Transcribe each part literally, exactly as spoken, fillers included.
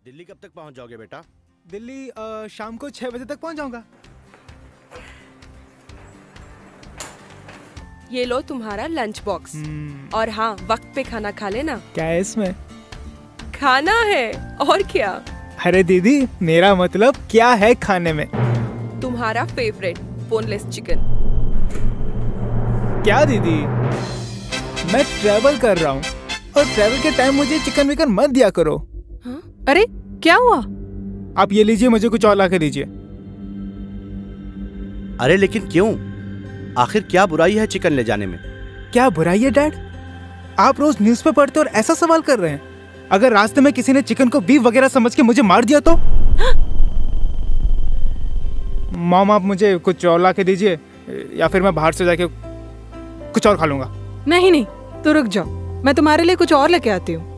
दिल्ली कब तक पहुंच जाओगे बेटा? दिल्ली आ, शाम को छह बजे तक पहुंच जाऊंगा। ये लो तुम्हारा लंच बॉक्स। और हाँ, वक्त पे खाना खा लेना। क्या है इसमें? खाना है और क्या। अरे दीदी, मेरा मतलब क्या है खाने में? तुम्हारा फेवरेट बोनलेस चिकन। क्या दीदी, मैं ट्रैवल कर रहा हूँ और ट्रैवल के टाइम मुझे चिकन विकन मत दिया करो। हाँ? अरे क्या हुआ? आप ये लीजिए, मुझे कुछ और ला के दीजिए। अरे लेकिन क्यों? आखिर क्या बुराई है चिकन ले जाने में? क्या बुराई है डैड? आप रोज न्यूज़ पे पढ़ते और ऐसा सवाल कर रहे हैं। अगर रास्ते में किसी ने चिकन को बीफ वगैरह समझ के मुझे मार दिया तो? मॉम, आप मुझे कुछ और ला के दीजिए या फिर मैं बाहर से जाके कुछ और खा लूंगा। नहीं नहीं, तो रुक जाओ, मैं तुम्हारे लिए कुछ और लेके आती हूँ।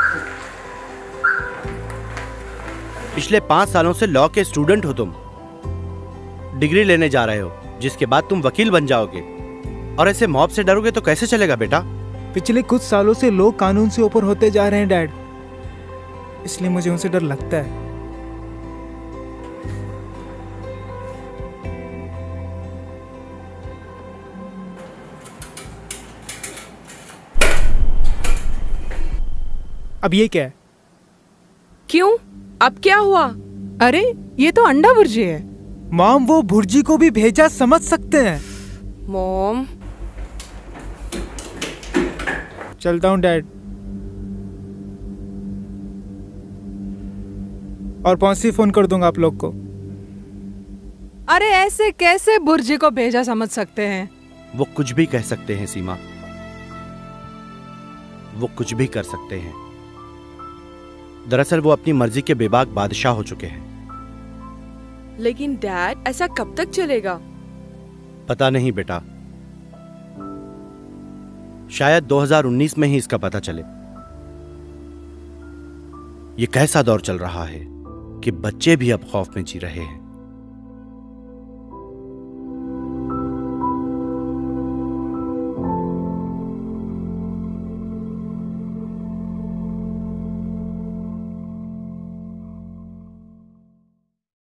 पिछले पांच सालों से लॉ के स्टूडेंट हो तुम, डिग्री लेने जा रहे हो, जिसके बाद तुम वकील बन जाओगे और ऐसे मॉब से डरोगे तो कैसे चलेगा बेटा? पिछले कुछ सालों से लोग कानून से ऊपर होते जा रहे हैं डैड, इसलिए मुझे उनसे डर लगता है। अब ये क्या है? क्यों? अब क्या हुआ? अरे ये तो अंडा भुर्जी है। मॉम, वो भुर्जी को भी भेजा समझ सकते हैं। मॉम, चलता हूँ डैड। और पहुंचते फोन कर दूंगा आप लोग को। अरे ऐसे कैसे भुर्जी को भेजा समझ सकते हैं? वो कुछ भी कह सकते हैं सीमा, वो कुछ भी कर सकते हैं। दरअसल वो अपनी मर्जी के बेबाक बादशाह हो चुके हैं। लेकिन डैड, ऐसा कब तक चलेगा? पता नहीं बेटा, शायद दो हज़ार उन्नीस में ही इसका पता चले। ये कैसा दौर चल रहा है कि बच्चे भी अब खौफ में जी रहे हैं।